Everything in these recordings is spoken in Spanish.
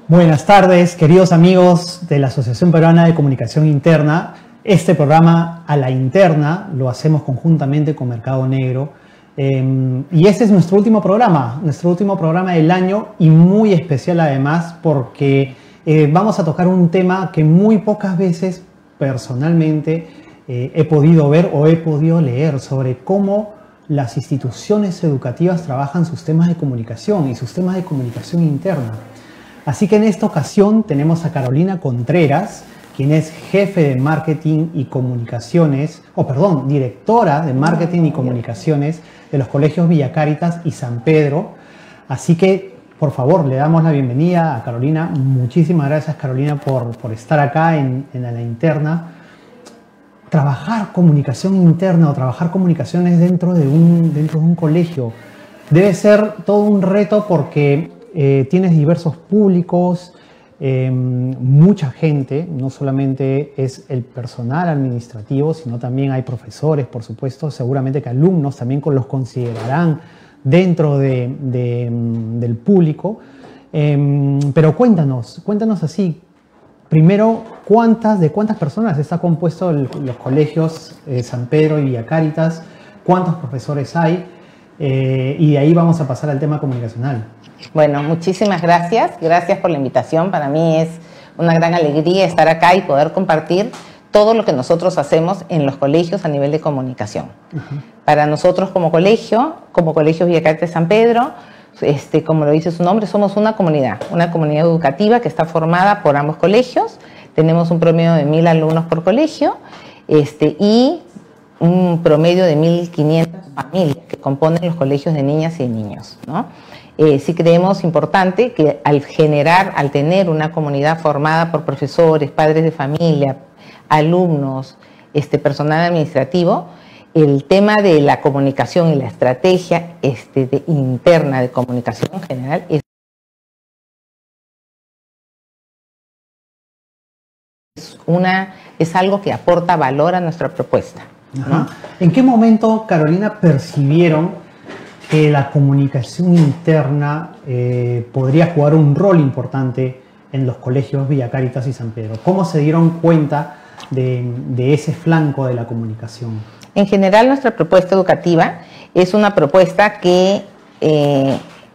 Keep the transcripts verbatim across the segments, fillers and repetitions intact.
Buenas tardes, queridos amigos de la Asociación Peruana de Comunicación Interna. Este programa A la Interna lo hacemos conjuntamente con Mercado Negro. Eh, y este es nuestro último programa, nuestro último programa del año y muy especial además porque eh, vamos a tocar un tema que muy pocas veces personalmente eh, he podido ver o he podido leer sobre cómo las instituciones educativas trabajan sus temas de comunicación y sus temas de comunicación interna. Así que en esta ocasión tenemos a Carolina Contreras, quien es jefe de marketing y comunicaciones, o perdón, directora de marketing y comunicaciones de los colegios Villa Cáritas y San Pedro. Así que, por favor, le damos la bienvenida a Carolina. Muchísimas gracias, Carolina, por, por estar acá en, en la interna. Trabajar comunicación interna o trabajar comunicaciones dentro de un, dentro de un colegio debe ser todo un reto porque eh, tienes diversos públicos, eh, mucha gente, no solamente es el personal administrativo, sino también hay profesores, por supuesto, seguramente que alumnos también los considerarán dentro de, de, del público. Eh, pero cuéntanos, cuéntanos así, primero, ¿cuántas, de cuántas personas está compuesto el, los colegios eh, San Pedro y Villa Cáritas? ¿Cuántos profesores hay? Eh, y de ahí vamos a pasar al tema comunicacional. Bueno, muchísimas gracias. Gracias por la invitación. Para mí es una gran alegría estar acá y poder compartir todo lo que nosotros hacemos en los colegios a nivel de comunicación. Uh-huh. Para nosotros como colegio, como Colegio Villa Cáritas San Pedro, Este, como lo dice su nombre, somos una comunidad, una comunidad educativa que está formada por ambos colegios. Tenemos un promedio de mil alumnos por colegio este, y un promedio de mil quinientas familias que componen los colegios de niñas y de niños, ¿no? Eh, sí creemos importante que al generar, al tener una comunidad formada por profesores, padres de familia, alumnos, este, personal administrativo, el tema de la comunicación y la estrategia este, de, interna de comunicación en general es, una, es algo que aporta valor a nuestra propuesta, ¿no? ¿En qué momento, Carolina, percibieron que la comunicación interna eh, podría jugar un rol importante en los colegios Villa Cáritas y San Pedro? ¿Cómo se dieron cuenta de, de ese flanco de la comunicación? En general, nuestra propuesta educativa es una propuesta que, eh,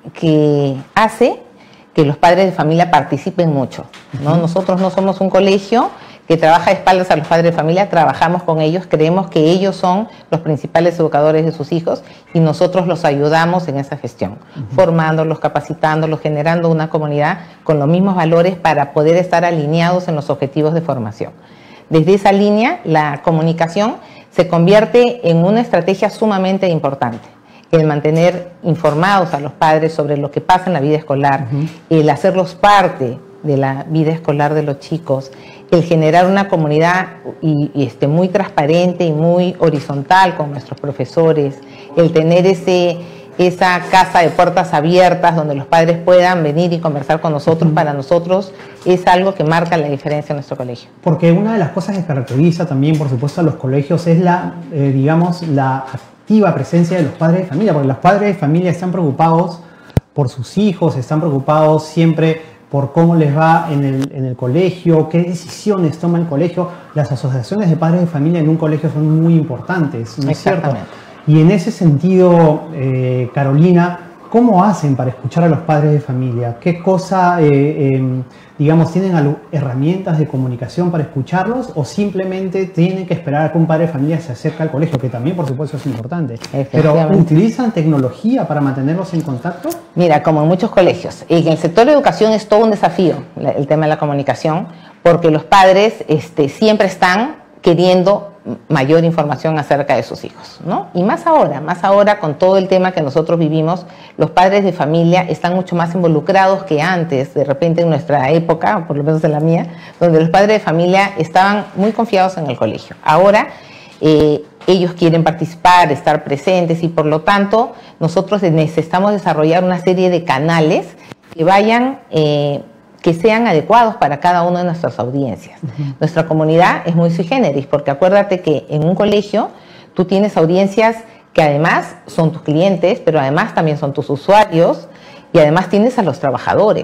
que hace que los padres de familia participen mucho, ¿no? Uh-huh. Nosotros no somos un colegio que trabaja de espaldas a los padres de familia, trabajamos con ellos, creemos que ellos son los principales educadores de sus hijos y nosotros los ayudamos en esa gestión, uh-huh. formándolos, capacitándolos, generando una comunidad con los mismos valores para poder estar alineados en los objetivos de formación. Desde esa línea, la comunicación se convierte en una estrategia sumamente importante. El mantener informados a los padres sobre lo que pasa en la vida escolar, uh-huh. el hacerlos parte de la vida escolar de los chicos, el generar una comunidad y, y este, muy transparente y muy horizontal con nuestros profesores, el tener ese, esa casa de puertas abiertas donde los padres puedan venir y conversar con nosotros, uh-huh. para nosotros es algo que marca la diferencia en nuestro colegio. Porque una de las cosas que caracteriza también, por supuesto, a los colegios es la, eh, digamos, la activa presencia de los padres de familia, porque los padres de familia están preocupados por sus hijos, están preocupados siempre por cómo les va en el, en el colegio, qué decisiones toma el colegio. Las asociaciones de padres de familia en un colegio son muy importantes, ¿no es cierto? Y en ese sentido, eh, Carolina, ¿cómo hacen para escuchar a los padres de familia? ¿Qué cosa, eh, eh, digamos, tienen herramientas de comunicación para escucharlos o simplemente tienen que esperar a que un padre de familia se acerque al colegio, que también, por supuesto, es importante? Pero, ¿utilizan tecnología para mantenerlos en contacto? Mira, como en muchos colegios, en el sector de educación es todo un desafío el tema de la comunicación, porque los padres este, siempre están queriendo mayor información acerca de sus hijos, ¿no? Y más ahora, más ahora con todo el tema que nosotros vivimos, los padres de familia están mucho más involucrados que antes, de repente en nuestra época, o por lo menos en la mía, donde los padres de familia estaban muy confiados en el colegio. Ahora eh, ellos quieren participar, estar presentes y por lo tanto nosotros necesitamos desarrollar una serie de canales que vayan eh, que sean adecuados para cada una de nuestras audiencias. Uh-huh. Nuestra comunidad es muy sui generis, porque acuérdate que en un colegio tú tienes audiencias que además son tus clientes, pero además también son tus usuarios, y además tienes a los trabajadores,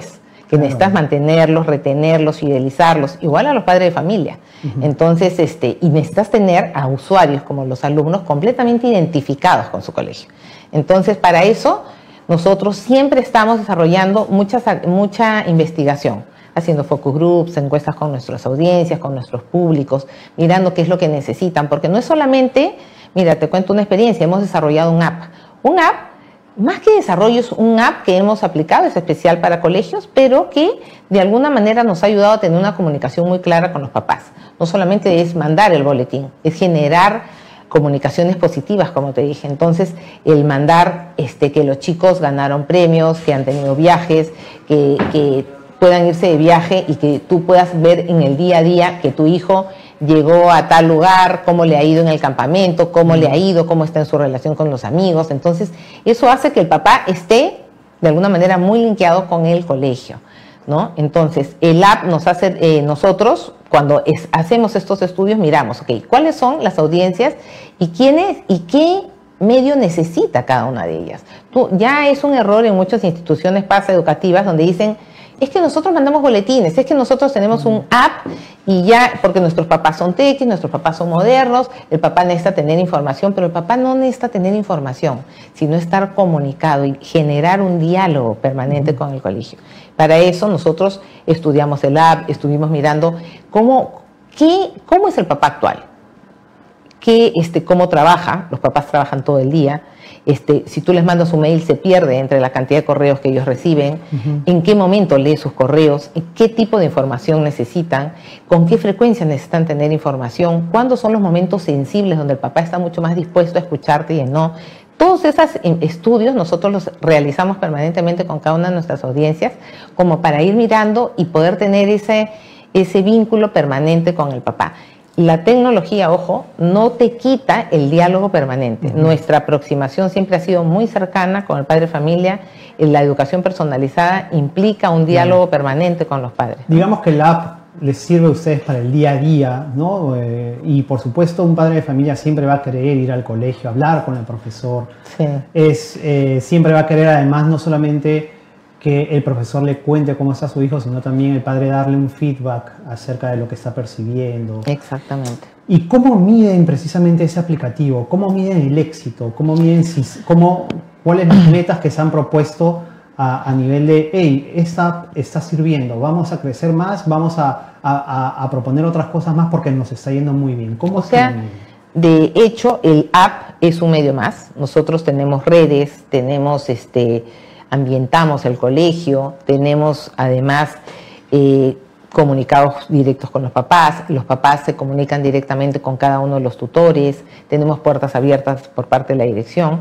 que claro. necesitas mantenerlos, retenerlos, fidelizarlos, igual a los padres de familia. Uh-huh. Entonces, este, y necesitas tener a usuarios como los alumnos completamente identificados con su colegio. Entonces, para eso, nosotros siempre estamos desarrollando muchas, mucha investigación, haciendo focus groups, encuestas con nuestras audiencias, con nuestros públicos, mirando qué es lo que necesitan, porque no es solamente, mira, te cuento una experiencia, hemos desarrollado un app. Un app, más que desarrollo, es un app que hemos aplicado, es especial para colegios, pero que de alguna manera nos ha ayudado a tener una comunicación muy clara con los papás. No solamente es mandar el boletín, es generar comunicaciones positivas, como te dije. Entonces, el mandar este, que los chicos ganaron premios, que han tenido viajes, que, que puedan irse de viaje y que tú puedas ver en el día a día que tu hijo llegó a tal lugar, cómo le ha ido en el campamento, cómo le ha ido, cómo está en su relación con los amigos. Entonces, eso hace que el papá esté, de alguna manera, muy linkeado con el colegio, ¿no? Entonces, el app nos hace, eh, nosotros, cuando es, hacemos estos estudios, miramos, ok, ¿cuáles son las audiencias y quiénes y qué medio necesita cada una de ellas? Tú, ya es un error en muchas instituciones pasa educativas donde dicen, es que nosotros mandamos boletines, es que nosotros tenemos un app y ya, porque nuestros papás son tequis, nuestros papás son modernos, el papá necesita tener información, pero el papá no necesita tener información, sino estar comunicado y generar un diálogo permanente con el colegio. Para eso nosotros estudiamos el app, estuvimos mirando cómo, qué, cómo es el papá actual, qué, este, cómo trabaja, los papás trabajan todo el día. Este, si tú les mandas un mail, se pierde entre la cantidad de correos que ellos reciben, uh-huh. en qué momento lee sus correos, en qué tipo de información necesitan, con qué frecuencia necesitan tener información, cuándo son los momentos sensibles donde el papá está mucho más dispuesto a escucharte y en no. Todos esos estudios nosotros los realizamos permanentemente con cada una de nuestras audiencias, como para ir mirando y poder tener ese, ese vínculo permanente con el papá. La tecnología, ojo, no te quita el diálogo permanente. Uh-huh. Nuestra aproximación siempre ha sido muy cercana con el padre de familia. La educación personalizada implica un diálogo uh-huh. permanente con los padres, ¿no? Digamos que la app les sirve a ustedes para el día a día, ¿no? Eh, y por supuesto un padre de familia siempre va a querer ir al colegio, hablar con el profesor. Sí. Es, eh, siempre va a querer además no solamente que el profesor le cuente cómo está su hijo, sino también el padre darle un feedback acerca de lo que está percibiendo. Exactamente. ¿Y cómo miden precisamente ese aplicativo? ¿Cómo miden el éxito? ¿Cómo miden si, cómo, cuáles las metas que se han propuesto a, a nivel de, hey, esta está sirviendo, vamos a crecer más, vamos a, a, a proponer otras cosas más porque nos está yendo muy bien? ¿Cómo o sea, de hecho, el app es un medio más. Nosotros tenemos redes, tenemos este... ambientamos el colegio, tenemos además eh, comunicados directos con los papás, los papás se comunican directamente con cada uno de los tutores, tenemos puertas abiertas por parte de la dirección,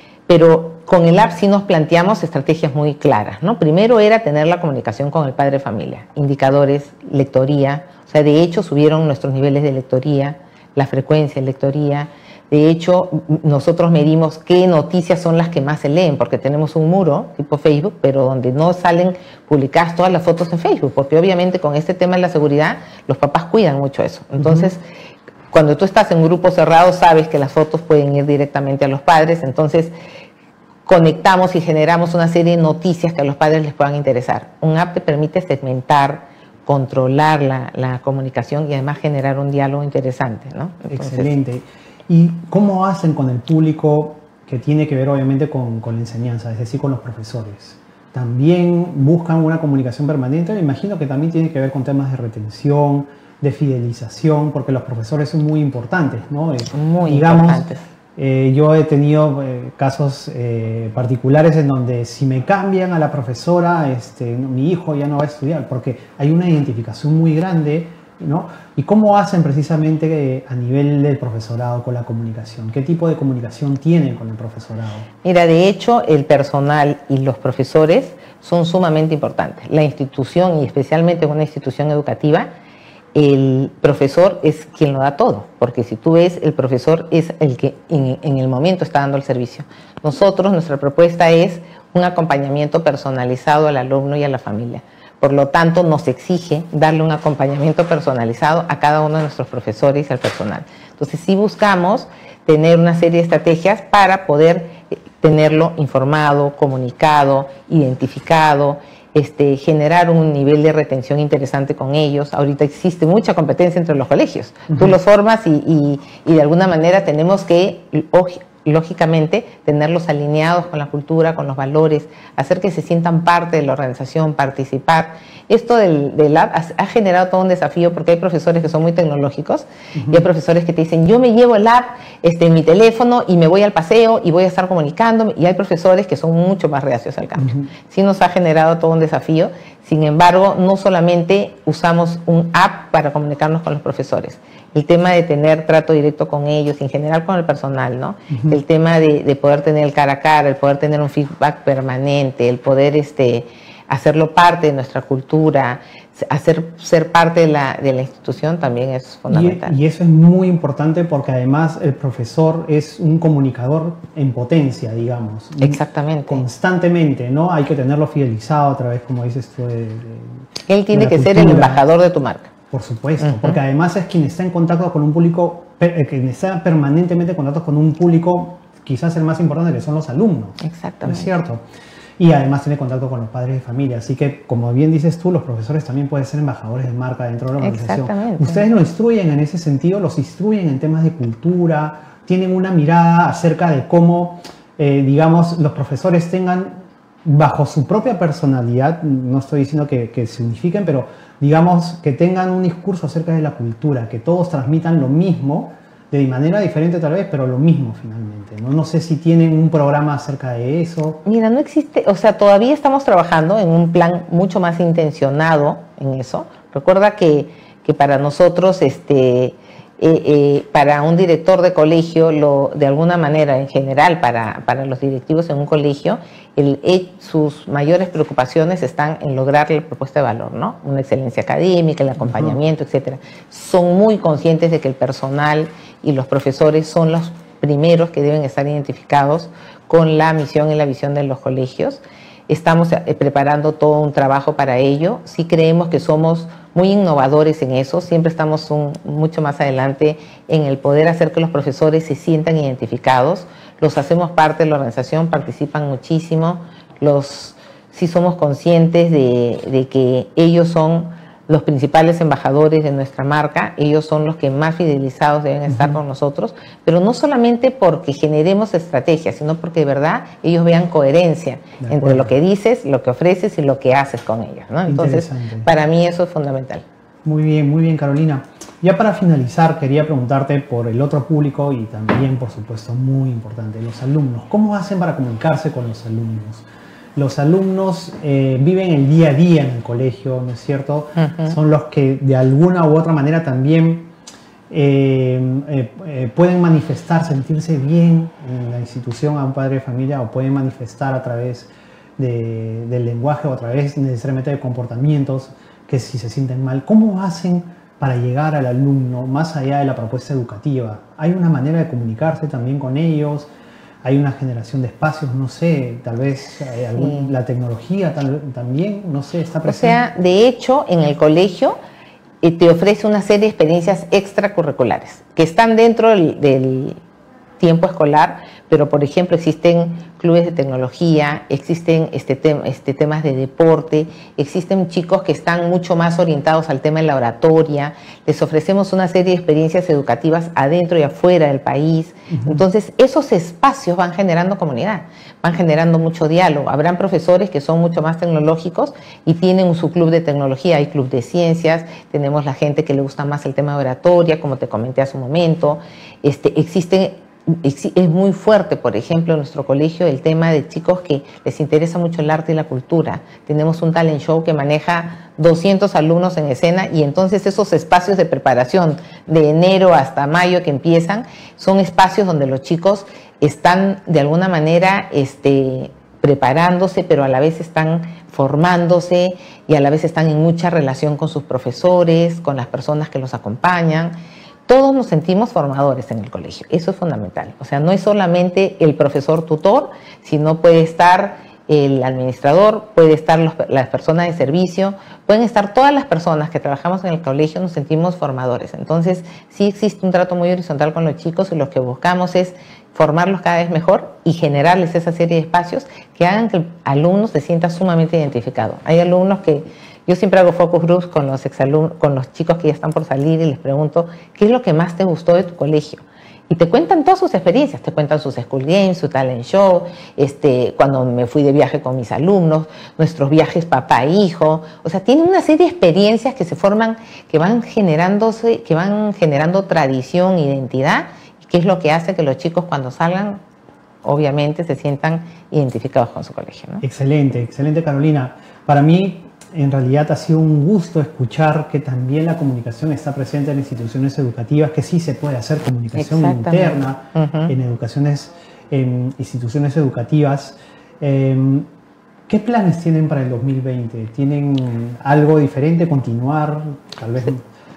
pero con el app sí nos planteamos estrategias muy claras, ¿no? Primero era tener la comunicación con el padre de familia, indicadores, lectoría, o sea, de hecho subieron nuestros niveles de lectoría, la frecuencia de lectoría. De hecho, nosotros medimos qué noticias son las que más se leen, porque tenemos un muro tipo Facebook, pero donde no salen publicadas todas las fotos en Facebook, porque obviamente con este tema de la seguridad, los papás cuidan mucho eso. Entonces, uh-huh. cuando tú estás en un grupo cerrado, sabes que las fotos pueden ir directamente a los padres, entonces conectamos y generamos una serie de noticias que a los padres les puedan interesar. Un app te permite segmentar, controlar la, la comunicación y además generar un diálogo interesante, ¿no? Entonces, excelente. ¿Y cómo hacen con el público que tiene que ver obviamente con, con la enseñanza, es decir, con los profesores? ¿También buscan una comunicación permanente? Me imagino que también tiene que ver con temas de retención, de fidelización, porque los profesores son muy importantes, ¿no? Muy Digamos, importantes. Eh, yo he tenido eh, casos eh, particulares en donde si me cambian a la profesora, este, mi hijo ya no va a estudiar, porque hay una identificación muy grande, ¿no? ¿Y cómo hacen precisamente eh, a nivel del profesorado con la comunicación? ¿Qué tipo de comunicación tienen con el profesorado? Mira, de hecho, el personal y los profesores son sumamente importantes. La institución, y especialmente en una institución educativa, el profesor es quien lo da todo, porque si tú ves, el profesor es el que en, en el momento está dando el servicio. Nosotros, nuestra propuesta es un acompañamiento personalizado al alumno y a la familia. Por lo tanto, nos exige darle un acompañamiento personalizado a cada uno de nuestros profesores y al personal. Entonces, sí buscamos tener una serie de estrategias para poder tenerlo informado, comunicado, identificado, Este, generar un nivel de retención interesante con ellos. Ahorita existe mucha competencia entre los colegios. Uh-huh. Tú los formas y, y, y de alguna manera tenemos que, lógicamente, tenerlos alineados con la cultura, con los valores, hacer que se sientan parte de la organización, participar. Esto del, del lab ha, ha generado todo un desafío porque hay profesores que son muy tecnológicos uh-huh. y hay profesores que te dicen, yo me llevo el lab este, en mi teléfono y me voy al paseo y voy a estar comunicándome, y hay profesores que son mucho más reacios al cambio. Uh-huh. Sí nos ha generado todo un desafío. Sin embargo, no solamente usamos un app para comunicarnos con los profesores, el tema de tener trato directo con ellos, en general con el personal, ¿no? Uh-huh. El tema de, de poder tener el cara a cara, el poder tener un feedback permanente, el poder este, hacerlo parte de nuestra cultura, hacer ser parte de la, de la institución también es fundamental. Y, y eso es muy importante porque además el profesor es un comunicador en potencia, digamos. Exactamente. Constantemente, ¿no? Hay que tenerlo fidelizado a través, como dices tú, de, de Él tiene de que cultura. ser el embajador de tu marca. Por supuesto, Uh-huh. porque además es quien está en contacto con un público, quien está permanentemente en contacto con un público, quizás el más importante, que son los alumnos. Exactamente. ¿No es cierto? Y además tiene contacto con los padres de familia. Así que, como bien dices tú, los profesores también pueden ser embajadores de marca dentro de la organización. Exactamente. Ustedes lo instruyen en ese sentido, los instruyen en temas de cultura, tienen una mirada acerca de cómo, eh, digamos, los profesores tengan, bajo su propia personalidad, no estoy diciendo que, que se unifiquen, pero digamos que tengan un discurso acerca de la cultura, que todos transmitan lo mismo, de manera diferente tal vez, pero lo mismo finalmente, ¿no? No sé si tienen un programa acerca de eso. Mira, no existe, o sea, todavía estamos trabajando en un plan mucho más intencionado en eso. Recuerda que, que para nosotros, este, eh, eh, para un director de colegio, lo, de alguna manera, en general, para, para los directivos en un colegio, el, el, sus mayores preocupaciones están en lograr la propuesta de valor, ¿no? Una excelencia académica, el acompañamiento, uh-huh. etcétera. Son muy conscientes de que el personal y los profesores son los primeros que deben estar identificados con la misión y la visión de los colegios. Estamos preparando todo un trabajo para ello. Sí creemos que somos muy innovadores en eso. Siempre estamos un, mucho más adelante en el poder hacer que los profesores se sientan identificados. Los hacemos parte de la organización, participan muchísimo. Los, sí somos conscientes de, de que ellos son los principales embajadores de nuestra marca, ellos son los que más fidelizados deben estar uh-huh. con nosotros, pero no solamente porque generemos estrategias, sino porque de verdad ellos vean coherencia entre lo que dices, lo que ofreces y lo que haces con ellos, ¿no? Entonces, para mí eso es fundamental. Muy bien, muy bien, Carolina. Ya para finalizar, quería preguntarte por el otro público y también, por supuesto, muy importante, los alumnos. ¿Cómo hacen para comunicarse con los alumnos? Los alumnos eh, viven el día a día en el colegio, ¿no es cierto? Uh-huh. Son los que de alguna u otra manera también eh, eh, eh, pueden manifestar, sentirse bien en la institución a un padre de familia, o pueden manifestar a través de, del lenguaje o a través necesariamente de comportamientos que si se sienten mal. ¿Cómo hacen para llegar al alumno más allá de la propuesta educativa? ¿Hay una manera de comunicarse también con ellos? ¿Hay una generación de espacios? No sé, tal vez hay algún, sí. la tecnología tal, también, no sé, está presente. O sea, de hecho, en el colegio eh, te ofrece una serie de experiencias extracurriculares que están dentro del, del tiempo escolar, pero por ejemplo existen clubes de tecnología, existen este, te este, temas de deporte, existen chicos que están mucho más orientados al tema de la oratoria, les ofrecemos una serie de experiencias educativas adentro y afuera del país. Uh-huh. Entonces esos espacios van generando comunidad, van generando mucho diálogo. Habrán profesores que son mucho más tecnológicos y tienen su club de tecnología, hay club de ciencias, tenemos la gente que le gusta más el tema de oratoria, como te comenté hace un momento. Este, existen Es muy fuerte, por ejemplo, en nuestro colegio el tema de chicos que les interesa mucho el arte y la cultura. Tenemos un talent show que maneja doscientos alumnos en escena, y entonces esos espacios de preparación de enero hasta mayo que empiezan son espacios donde los chicos están de alguna manera este, preparándose, pero a la vez están formándose y a la vez están en mucha relación con sus profesores, con las personas que los acompañan. Todos nos sentimos formadores en el colegio, eso es fundamental. O sea, no es solamente el profesor tutor, sino puede estar el administrador, puede estar los, las personas de servicio, pueden estar todas las personas que trabajamos en el colegio, nos sentimos formadores. Entonces, sí existe un trato muy horizontal con los chicos y lo que buscamos es formarlos cada vez mejor y generarles esa serie de espacios que hagan que el alumno se sienta sumamente identificado. Hay alumnos que, yo siempre hago focus groups con los exalumnos, con los chicos que ya están por salir y les pregunto, ¿qué es lo que más te gustó de tu colegio? Y te cuentan todas sus experiencias, te cuentan sus school games, su talent show, este, cuando me fui de viaje con mis alumnos, nuestros viajes papá e hijo. O sea, tienen una serie de experiencias que se forman, que van generándose, que van generando tradición, identidad, que es lo que hace que los chicos cuando salgan, obviamente, se sientan identificados con su colegio, ¿no? Excelente, excelente, Carolina. Para mí, en realidad, ha sido un gusto escuchar que también la comunicación está presente en instituciones educativas, que sí se puede hacer comunicación interna uh-huh. en educaciones, en instituciones educativas. Eh, ¿Qué planes tienen para el dos mil veinte? ¿Tienen algo diferente? ¿Continuar? Tal vez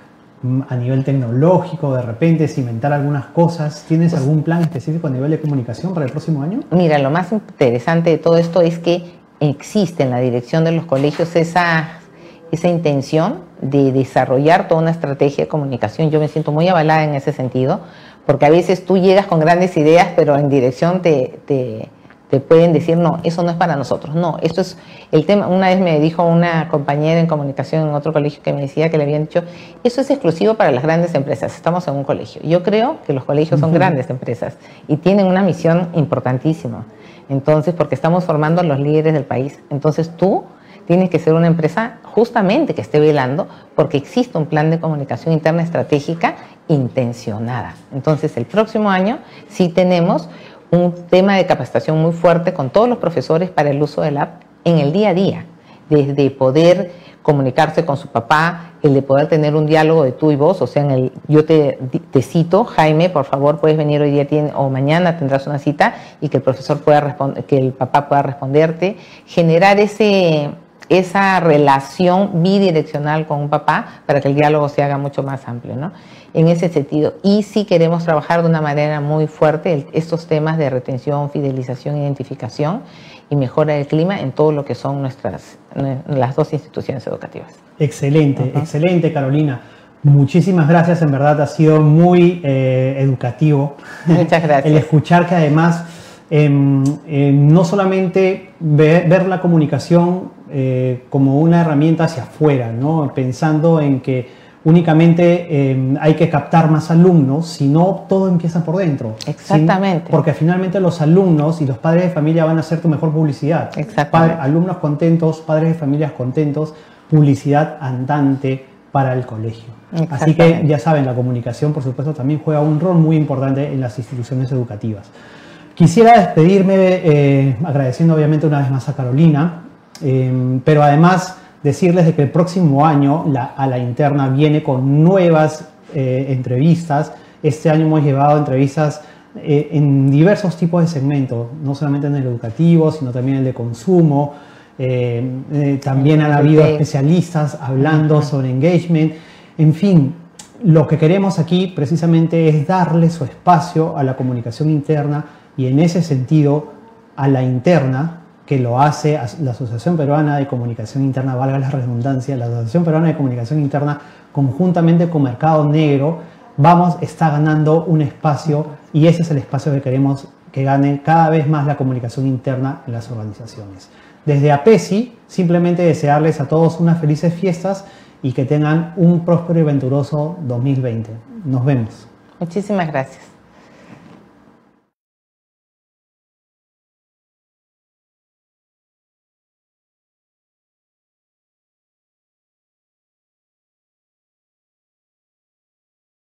a nivel tecnológico, de repente cimentar algunas cosas. ¿Tienes pues, algún plan específico a nivel de comunicación para el próximo año? Mira, lo más interesante de todo esto es que existe en la dirección de los colegios esa, esa intención de desarrollar toda una estrategia de comunicación. Yo me siento muy avalada en ese sentido, porque a veces tú llegas con grandes ideas, pero en dirección te, te, te pueden decir, no, eso no es para nosotros. No, esto es el tema. Una vez me dijo una compañera en comunicación en otro colegio que me decía que le habían dicho, eso es exclusivo para las grandes empresas, estamos en un colegio. Yo creo que los colegios son uh-huh. grandes empresas y tienen una misión importantísima. Entonces, porque estamos formando a los líderes del país. Entonces, tú tienes que ser una empresa justamente que esté velando porque existe un plan de comunicación interna estratégica intencionada. Entonces, el próximo año sí tenemos un tema de capacitación muy fuerte con todos los profesores para el uso del app en el día a día, desde poder comunicarse con su papá, el de poder tener un diálogo de tú y vos, o sea, en el, yo te, te cito, Jaime, por favor, puedes venir hoy día tiene, o mañana tendrás una cita y que el profesor pueda responder, que el papá pueda responderte, generar ese, esa relación bidireccional con un papá para que el diálogo se haga mucho más amplio, ¿no? En ese sentido. Y sí queremos trabajar de una manera muy fuerte el, estos temas de retención, fidelización, identificación y mejora del clima en todo lo que son nuestras las dos instituciones educativas. Excelente, uh-huh. excelente, Carolina. Muchísimas gracias, en verdad ha sido muy eh, educativo. Muchas gracias. El escuchar que además eh, eh, no solamente ver, ver la comunicación eh, como una herramienta hacia afuera, ¿no? Pensando en que únicamente eh, hay que captar más alumnos, sino todo empieza por dentro. Exactamente. ¿Sí? Porque finalmente los alumnos y los padres de familia van a hacer tu mejor publicidad. Exactamente. Pa- alumnos contentos, padres de familias contentos, publicidad andante para el colegio. Así que ya saben, la comunicación por supuesto también juega un rol muy importante en las instituciones educativas. Quisiera despedirme eh, agradeciendo obviamente una vez más a Carolina, eh, pero además decirles de que el próximo año la, a la interna viene con nuevas eh, entrevistas. Este año hemos llevado entrevistas eh, en diversos tipos de segmentos, no solamente en el educativo, sino también el de consumo. Eh, eh, también han habido especialistas hablando sobre engagement. En fin, lo que queremos aquí precisamente es darle su espacio a la comunicación interna y en ese sentido a la interna, que lo hace la Asociación Peruana de Comunicación Interna, valga la redundancia, la Asociación Peruana de Comunicación Interna, conjuntamente con Mercado Negro, vamos, está ganando un espacio y ese es el espacio que queremos que gane cada vez más la comunicación interna en las organizaciones. Desde APESI, simplemente desearles a todos unas felices fiestas y que tengan un próspero y venturoso dos mil veinte. Nos vemos. Muchísimas gracias.